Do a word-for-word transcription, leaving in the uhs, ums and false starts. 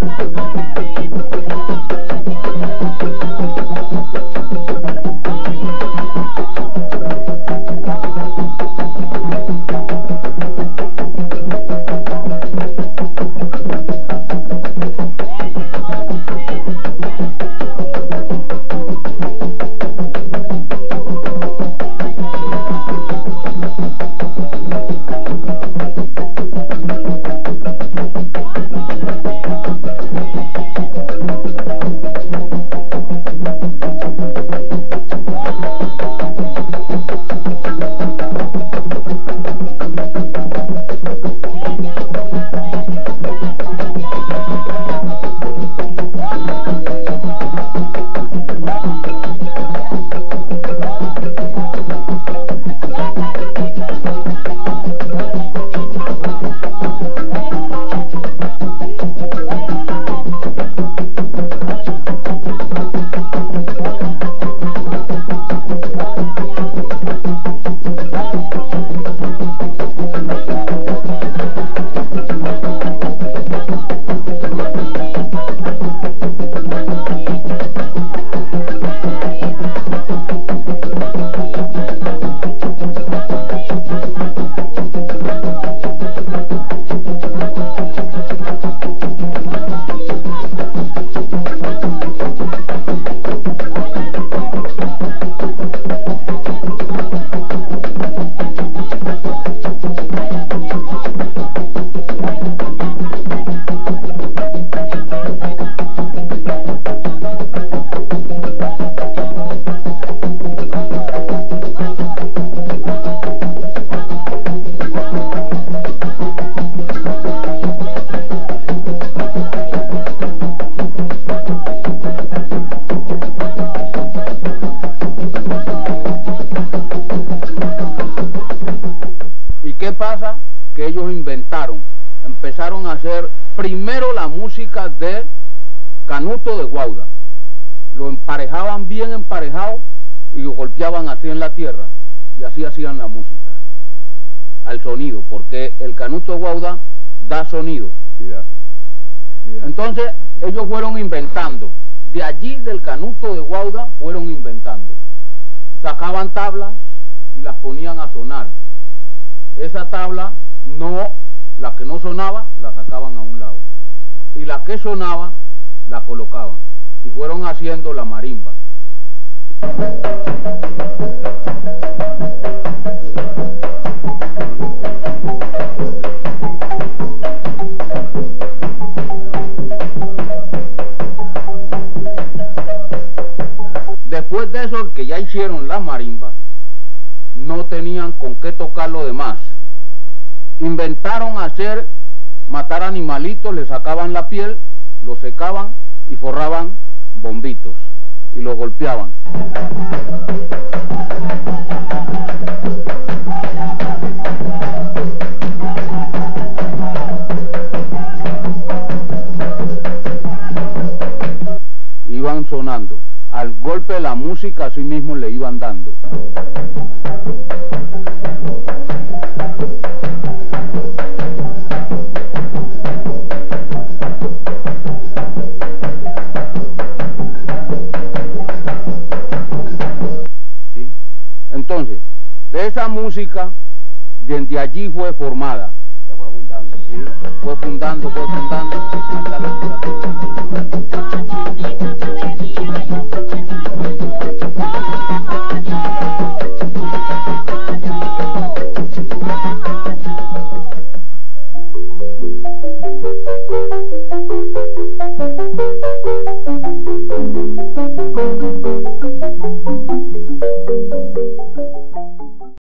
Que ellos inventaron, empezaron a hacer primero la música de Canuto de Guauda, lo emparejaban bien emparejado y lo golpeaban así en la tierra y así hacían la música al sonido, porque el Canuto de Guauda da sonido. Sí, da. Sí, da. Entonces ellos fueron inventando, de allí del Canuto de Guauda fueron inventando, sacaban tablas y las ponían a sonar. Esa tabla, no, la que no sonaba, la sacaban a un lado. Y la que sonaba, la colocaban. Y fueron haciendo la marimba. Después de eso, que ya hicieron la marimba, no tenían con qué tocar lo demás. Inventaron hacer, matar animalitos, le sacaban la piel, lo secaban y forraban bombitos y lo golpeaban. Iban sonando. Al golpe de la música así mismo le iban dando. ¿Sí? Entonces, de esa música, desde allí fue formada. Ya fue fundando. ¿Sí? Fue fundando, fue fundando hasta la